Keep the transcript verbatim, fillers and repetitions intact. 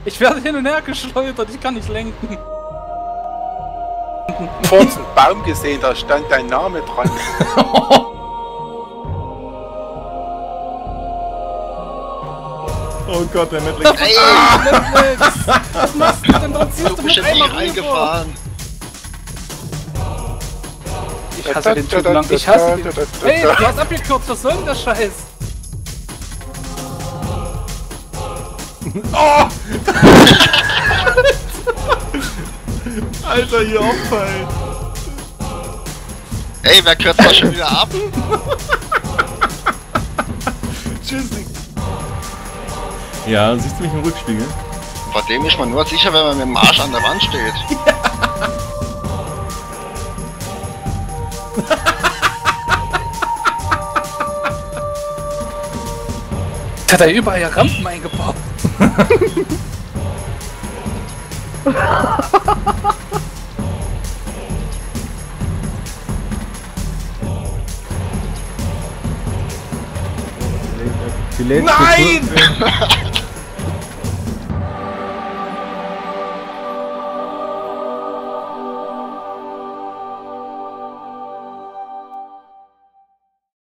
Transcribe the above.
Ich werde hin und her geschleudert, ich kann nicht lenken. Vor uns einen Baum gesehen, da stand dein Name dran. Oh Gott, der Netflix. Ey, Netflix! Was machst du denn? Dann ziehst Du du bist mich ja einmal nicht rüber. reingefahren. Ich hasse den Typen lang. Ich hasse den. Hey, du hast abgekürzt, was soll denn der Scheiß? Oh! Alter, hier Opfer, ey. Ey, wer kürzt das schon wieder ab? Tschüss. Ja, siehst du mich im Rückspiegel? Vor dem ist man nur sicher, wenn man mit dem Arsch an der Wand steht. Jetzt hat er überall ja Rampen eingebaut. Nein!